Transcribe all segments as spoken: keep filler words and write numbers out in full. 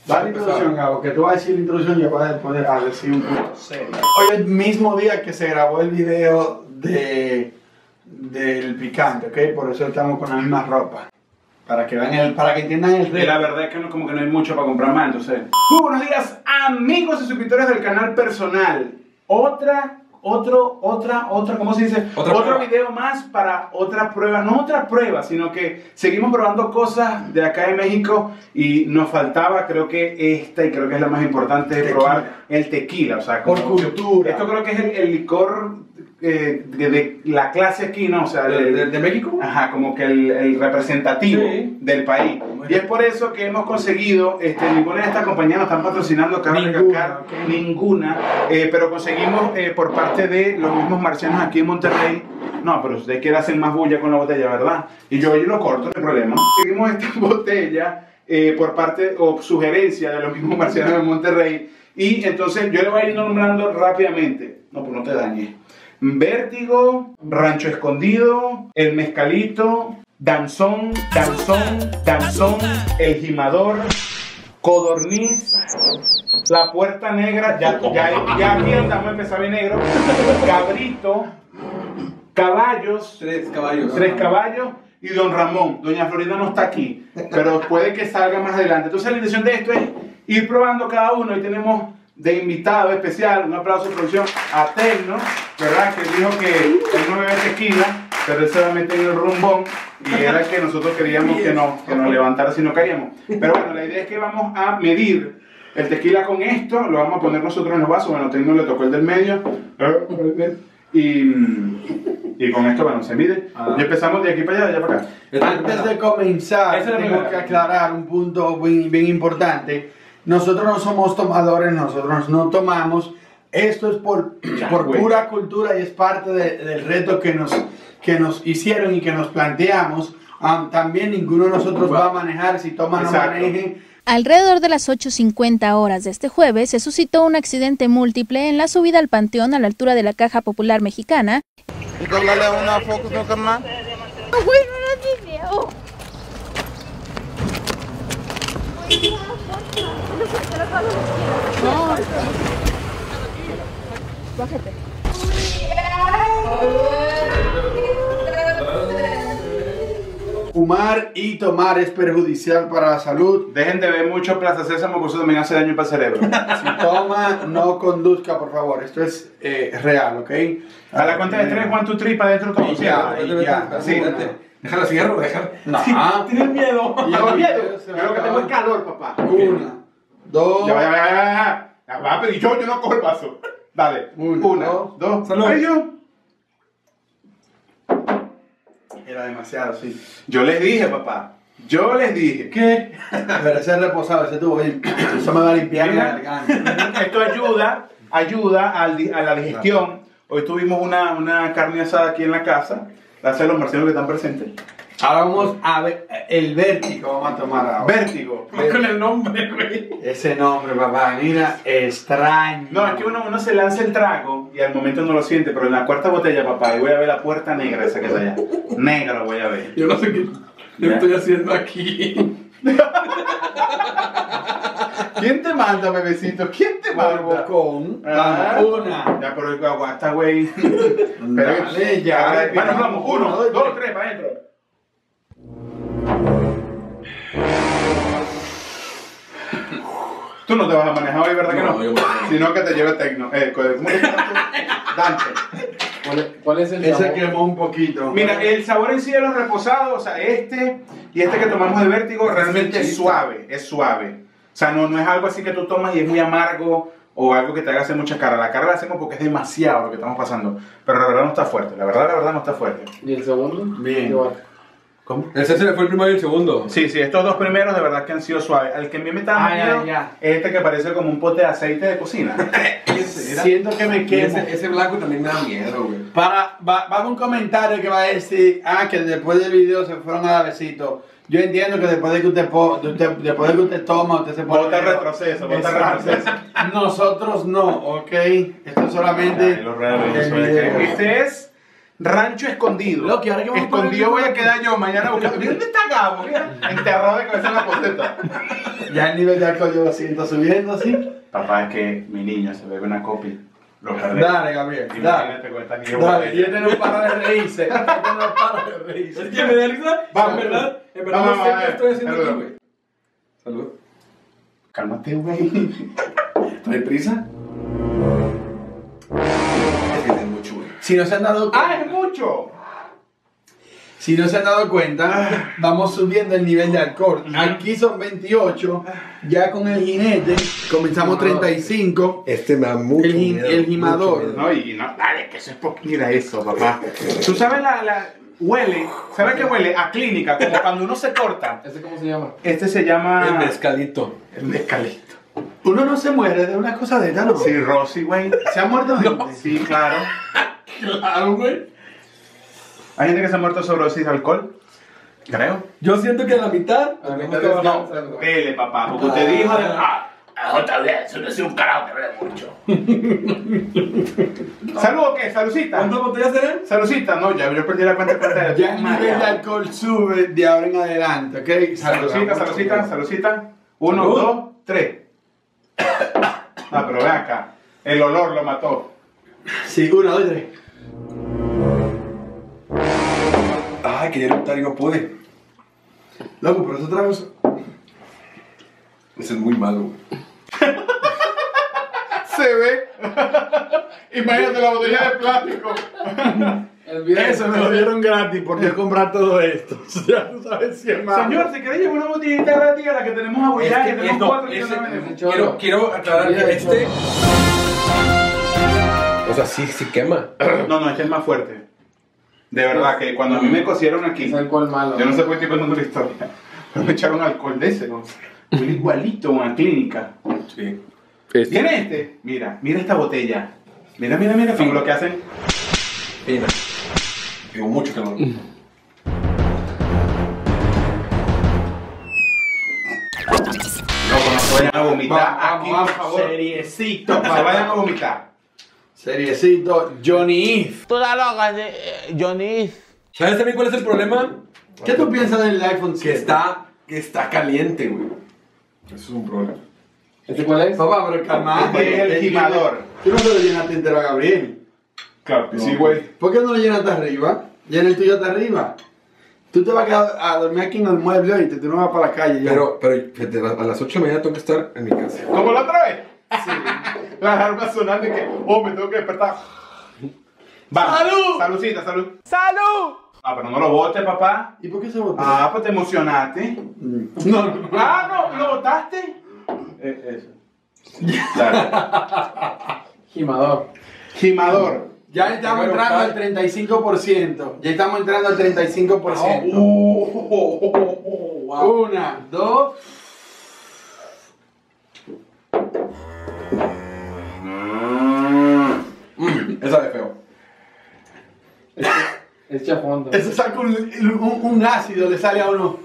Da la introducción, Gabo, que tú vas a decir la introducción y yo voy a poder a decir un punto serio. Hoy es el mismo día que se grabó el video de, del picante, ¿ok? Por eso estamos con la misma ropa. Para que vean el, para que entiendan el reto. Y la verdad es que no, como que no hay mucho para comprar más, entonces. Muy buenos días, amigos y suscriptores del canal personal. Otra, otro, otra, otra, ¿cómo se dice? Otra Otro prueba. video más para otra prueba. No otra prueba, sino que seguimos probando cosas de acá de México y nos faltaba, creo que esta, y creo que es la más importante, de Tequila. probar el tequila. O sea, Por como- cultura. Esto creo que es el, el licor eh, de, de la clase aquí, ¿no? O sea, ¿De, el- de- de México? Ajá, como que el, el representativo Sí. del país. Y es por eso que hemos conseguido, este, ninguna de estas compañías nos están patrocinando, cabe Ninguna, recalcar, ok. ninguna, eh, pero conseguimos eh, por parte de los mismos marcianos aquí en Monterrey. No, pero usted quiere hacer más bulla con la botella, ¿verdad? Y yo, yo lo corto, no hay problema. Seguimos esta botella eh, por parte o sugerencia de los mismos marcianos de Monterrey. Y entonces yo le voy a ir nombrando rápidamente. No, pues no te dañes. Vértigo, Rancho Escondido, El Mezcalito, Danzón, Danzón, Danzón, El Gimador, Codorniz, La Puerta Negra, ya, ya, ya aquí estamos a empezar bien negro, Cabrito, Caballos, Tres caballos. Tres Caballos y Don Ramón. Doña Florinda no está aquí, pero puede que salga más adelante. Entonces la intención de esto es ir probando cada uno y tenemos de invitado especial, un aplauso de producción a Tecno, ¿verdad? Que dijo que él no bebe tequila, pero él se va a meter en el rumbón y era el que nosotros queríamos que nos, que nos levantara si no caíamos. Pero bueno, la idea es que vamos a medir el tequila con esto, lo vamos a poner nosotros en los vasos. Bueno, Tecno le tocó el del medio y, y con esto, bueno, se mide. Ah. Y empezamos de aquí para allá, de allá para acá. Antes de comenzar, Esa es la tengo primera. que aclarar un punto bien, bien importante. Nosotros no somos tomadores, nosotros no tomamos. Esto es por, Ya, por güey. pura cultura y es parte de- del reto que nos, que nos hicieron y que nos planteamos. Um, también ninguno de nosotros va a manejar, si toma no Exacto. maneje. Alrededor de las ocho cincuenta horas de este jueves se suscitó un accidente múltiple en la subida al Panteón a la altura de la Caja Popular Mexicana. ¿Y que hablarle a una foto, no, carnal? Fumar y tomar es perjudicial para la salud. Dejen de ver mucho Plaza Sésamo, porque eso también hace daño para el cerebro. Si toma, no conduzca, por favor. Esto es eh, real, ¿ok? A la cuenta de tres, one, two, three, para adentro todo. Y ya, y ya. Sí. Déjala cierro, déjala. No. ¿Tienes miedo? Y Tengo el miedo. video se va Yo lo que a tengo es acabar. calor, papá. Una, dos, Ya va, ya va, ya va, ya va. Ya va, pero yo, yo no cojo el vaso. Dale. Una, Una, dos, dos. salud. Ay, yo. Era demasiado, sí. Yo les dije, papá. Yo les dije. ¿Qué? Pero ese es reposado, ese tubo ahí. Eso me va a limpiar la Mira, garganta. esto ayuda, ayuda al di- a la digestión. Hoy tuvimos una, una carne asada aquí en la casa. Gracias a los marcianos que están presentes. Ahora vamos a ver el vértigo, vamos a tomar ahora. Vértigo. Con el nombre, güey. Ese nombre, papá, mira, extraño. No, es que uno, uno se lanza el trago y al momento no lo siente, pero en la cuarta botella, papá, y voy a ver la puerta negra esa que está allá. Negra lo voy a ver. Yo no sé qué Ya. estoy haciendo aquí. ¿Quién te manda, bebecito? ¿Quién te manda? Barbocón. Ah. Vamos, una. Ya, pero aguanta, güey. Dale, ya. Bueno, vamos, uno, Uno, dos, dos, tres, para adentro. Tú no te vas a manejar hoy, ¿verdad que No, no? yo me manejo. Sino que te lleve Tecno. Eh, ¿cómo te llamas tú? Dante. ¿Cuál es, cuál es el Ese sabor? quemó un poquito. Mira, el sabor en sí de los reposados, o sea, este y este que tomamos de Vértigo, realmente es suave, es suave. O sea, no, no es algo así que tú tomas y es muy amargo o algo que te haga hacer mucha cara. La cara la hacemos porque es demasiado lo que estamos pasando. Pero la verdad no está fuerte, la verdad, la verdad no está fuerte. ¿Y el segundo? Bien. Igual. ¿Cómo? Ese se le fue el primero y el segundo. Sí, sí, estos dos primeros de verdad que han sido suaves. Al que a mí me está Ah, miedo ya, ya. es este que parece como un pote de aceite de cocina. Siento que me Y quemo. ese, ese blanco también me da miedo, güey. Para, va, va a haber un comentario que va a decir, ah, que después del video se fueron a dar besitos. Yo entiendo que después de que usted, po- de usted- después de que usted toma, usted se pone... Bota el retroceso, bota el Exacto. retroceso. Nosotros no, ¿ok? Esto es solamente Ay, lo real, el eso es video. que este es Rancho escondido. Loco, ¿y ahora qué vamos a poner? Escondido voy a quedar yo mañana buscando. Mira dónde está Gabo, mira. Enterrado de cabeza en la posteta. Ya el nivel de alcohol yo lo siento subiendo así. Papá, es que mi niño se bebe una copia. Lo perdí. Dale, Gabriel, dale. Imagínate con esta niña Dale, y botella. este no para de reírse. Este no para de reírse. Es que me da risa. Vamos. En verdad, en verdad Vamos, no sé vamos, qué estoy haciendo salud. aquí, güey. Salud. Cálmate, güey. ¿Trae prisa? Es que tiene mucho, güey. Si no se han dado ¡Ah, cuenta, es mucho! si no se han dado cuenta, vamos subiendo el nivel de alcohol. Aquí son veintiocho, ya con el jinete comenzamos treinta y cinco. Este me da mucho El gim- miedo, el gimador. mucho miedo. No, y no, dale, que eso es poquito. Mira eso, papá. Tú sabes la, la. Huele, ¿sabes qué huele? A clínica, como cuando uno se corta. ¿Este cómo se llama? Este se llama. El mezcalito. El mezcalito. Uno no se muere de una cosa de esta, ¿no? Sí, Rosy, güey. ¿Se ha muerto gente? Sí, claro. Claro, güey. Hay gente que se ha muerto sobredosis de alcohol. Creo. Yo siento que a la mitad. A la tenemos mitad que es- bajar. No, dele, papá, porque usted dijo de. Ah, otra vez, eso no es un carajo que bebe mucho. ¿Salud o qué? ¿Saludcita? ¿Cuántas botellas serán? ¿Saludcita? No, ya yo perdí la cuenta de cuenta de Ya el nivel de alcohol sube de ahora en adelante, ¿ok? Saludcita, saludcita, saludcita. Uno, Salud. dos, tres. Ah, pero ven acá. El olor lo mató. Sí, uno, dos, tres. Ay, quería eructar y no pude. Loco, pero esos tragos. Ese es muy malo, güey. Se ve. Imagínate la botella de plástico. Eso me lo dieron gratis por yo comprar todo esto. Ya tú sabes si es malo. Señor, si querés llevar una botellita gratis a la que tenemos a Es bollar, que que tenemos esto- cuatro y ese- no vendemos. ese quiero, quiero aclarar Mira que eso. este. O sea, sí, sí quema. No, no, este es más fuerte. De verdad que cuando a mí me cosieron aquí, Es alcohol malo. yo no sé por qué estoy contando la historia, pero me echaron alcohol de ese, ¿no? Huele igualito a una clínica. Sí. ¿Tiene este? Mira, mira esta botella. Mira, mira, mira, como lo que hacen. Fina. Digo mucho que no. Loco, no se vayan a vomitar Vamos, aquí, vamos, por favor. seriecito, No se vayan a vomitar. Seriecito, Johnny Eve. Tú la loca de eh, Johnny. ¿Sabes también cuál es el problema? ¿Qué tú piensas del iPhone Que siete? está, que está caliente, güey. Eso es un problema. ¿Este cuál es? Papá, pero calmate. Este es el gimador. Tú no se lo llenaste entero a Gabriel. Claro que No. sí, güey. ¿Por qué no lo llenaste arriba? Llena el tuyo hasta arriba. Tú te vas a quedar a dormir aquí en el mueble hoy, tú no vas para la calle ya. Pero, pero fíjate, a las ocho de la mañana tengo que estar en mi casa. ¿Como la otra vez? Sí. La alarma sonando y que, oh, me tengo que despertar. Vamos. ¡Salud! Saludcita, salud. ¡Salud! Ah, pero no lo botes, papá. ¿Y por qué se botó? Ah, pues te emocionaste. Mm. No, no. Ah, no, ¿lo botaste? Eh, eso. Dale. Gimador. Gimador. Ya estamos Primero, entrando tal. al treinta y cinco por ciento. Ya estamos entrando al treinta y cinco por ciento. Uh, oh, oh, oh, wow. Una, dos. Mm, esa de feo. Echa fondo. Eso saca un, un, un ácido, le sale a uno.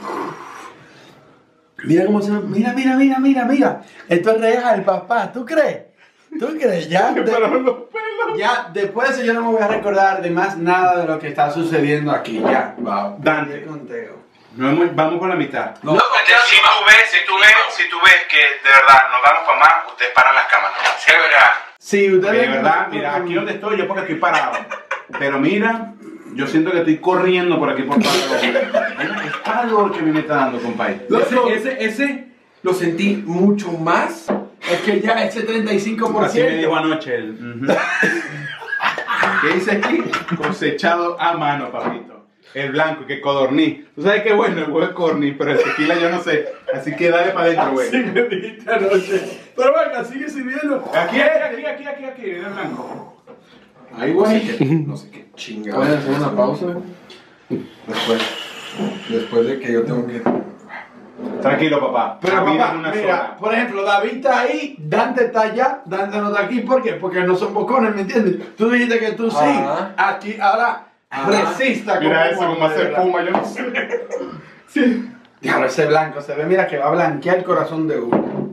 Mira cómo se ve. Mira, mira, mira, mira, mira. Esto es real, papá. ¿Tú crees? ¿Tú crees? Ya. Me de- pararon los pelos. ya, después de eso yo no me voy a recordar de más nada de lo que está sucediendo aquí. Ya. Wow. Dante. Qué conteo. Vamos, vamos por la mitad. No. si tú ves, si tú ves, si tú ves que de verdad nos vamos para más, ustedes paran las cámaras. Sí, verdad. Sí, De ustedes. verdad, mira, aquí donde estoy, yo porque estoy parado. Pero mira, yo siento que estoy corriendo por aquí por todo el Mira, el calor que me está dando, compadre. Loco, Ese, ese, ese lo sentí mucho más. es que ya ese treinta y cinco por Así me ciento. dijo anoche él. Ujú. ¿Qué dice aquí? Cosechado a mano, papito. El blanco, que codorní. Tú sabes qué bueno, el huevo es corny, pero el tequila yo no sé. Así que dale para adentro, güey. Sí, me dijiste anoche. Pero venga, sigue sirviendo. Aquí, aquí, aquí, aquí, aquí, el blanco. Ahí, güey. No sé qué chingada. Voy a hacer una pausa. Después, después de que yo tengo que. Tranquilo, papá. Pero La vida papá, es una mira, sola. por ejemplo, David está ahí, Dante está allá, Dante no está aquí. ¿Por qué? Porque no son bocones, ¿me entiendes? Tú dijiste que tú sí. Ajá. Aquí, ahora, resista. Mira eso, como como hace de verdad. espuma, yo no sé. Sí. Diablo, ese blanco se ve, mira que va a blanquear el corazón de uno.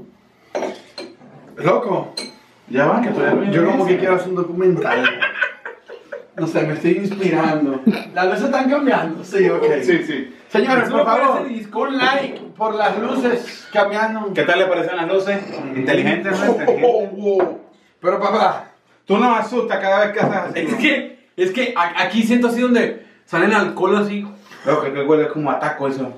Loco, Ya va, que todavía no yo como que quiero hacer un documental. No sé, me estoy inspirando. ¿Las luces están cambiando? Sí, ok. Sí, sí. Señores, Eso por me parece favor, disco. un like por las luces cambiando. ¿Qué tal le parecen las luces? Inteligentes, ¿no? Oh, Inteligentes. oh, oh. Pero papá, Tú nos asustas cada vez que haces así. Es que, es que a- aquí siento así donde salen alcohol así. Loco, que huele como a taco eso.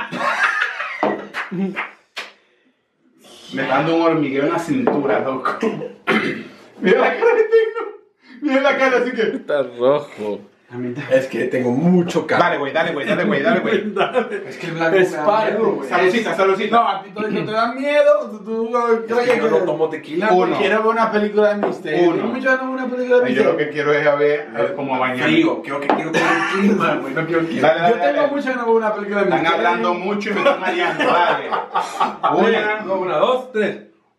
Me está dando un hormigueo en la cintura, loco. Mira la cara de Tecno. Mira la cara, así que. Está rojo. A mí también. Es que tengo mucho calor. Dale, güey, dale, güey, dale, güey, dale, güey. Es que el blanco es me da pardo, miedo, güey. Saludcita, saludcita. No, a ti todo no te da miedo. Tú, tú Es crees que yo no tomo tequila. Uno. Quiero ver una película de misterio. Uno. Muchas veces una película de Ay, yo lo misterio. que quiero es a ver, a ver cómo bañar. Frío, quiero que quiero comer el clima, güey. No quiero que. Dale, dale, Yo tengo dale. muchas ganas de ver una película de Están misterio. hablando mucho y me están mareando, dale. Una. Una, una, dos, tres.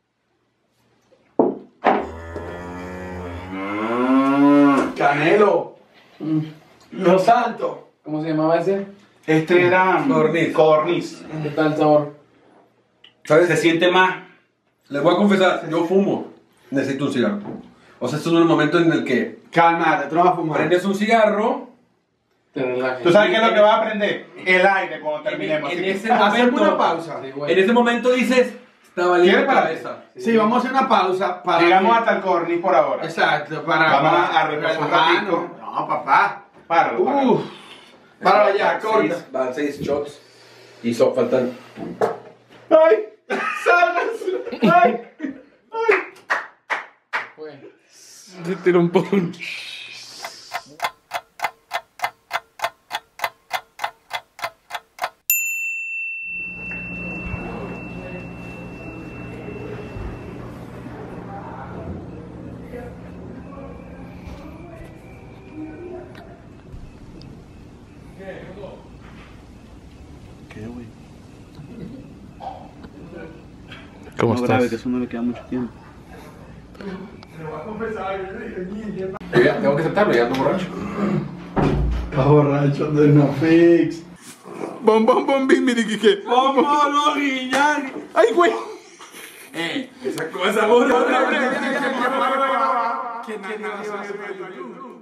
Canelo. Los Santos. ¿Cómo se llamaba ese? Este era. Codorniz. Codorniz. ¿Qué tal el sabor? ¿Sabes? Se siente más. Les voy a confesar, yo fumo. Necesito un cigarro. O sea, estos son los momentos en el que Cálmate, tú no vas a fumar. prendes un cigarro. Te relajas. ¿Tú sabes qué es lo que vas a aprender? El aire cuando terminemos. En así que- ese Hacemos momento. una pausa. Sí, güey. En ese momento dices, está valiendo ¿Quieres para- cabeza. Sí, vamos a hacer una pausa para. Llegamos que- hasta el Codorniz por ahora. Exacto, para. Vamos para- a reposar un relajarnos. ratico. No, papá. Páralo, páralo. Uf. Para allá, Van corta. seis- Van seis shots. Y so, faltan. ¡Ay! ¡Sálganse! ¡Ay! Se tira un poco. ¿Cómo No grave, estás? que eso no le queda mucho tiempo. Oiga, tengo que aceptarlo, ya ando borracho. Está borracho de no fix. Bom, bom, bom, bim, bim, bim, bim. ¡Vamos, no, guiñar! ¡Ay, güey! Eh, esa cosa, gorda. ¿Quién